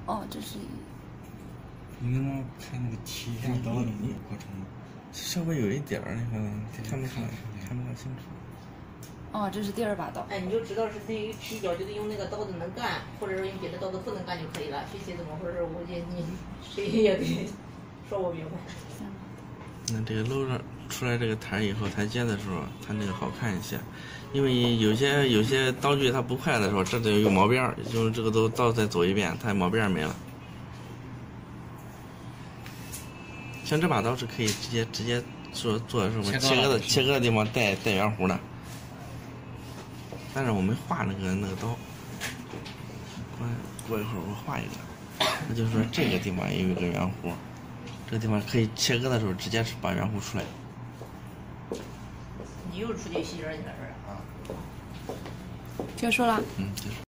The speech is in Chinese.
哦，这是。 你能看那个提下刀的那个过程吗？稍微有一点儿，那个看不大清楚。 哦，这是第二把刀。 哎，你就知道是对于劈脚，就得用那个刀子能干，或者是用别的刀子不能干就可以了。具体怎么回事，我也你谁也得说不明白。 那这个露上出来这个台以后，台阶的时候，它那个好看一些。因为有些刀具它不快的时候，这得有毛边儿，用这个都刀再走一遍，它毛边儿没了。像这把刀是可以直接做什么切割的地方带圆弧的，但是我没画那个刀。过一会儿我画一个，那就是说这个地方也有一个圆弧，这个地方可以切割的时候直接把圆弧出来。 你又出去洗人去了是吧？ 结束了。 结束。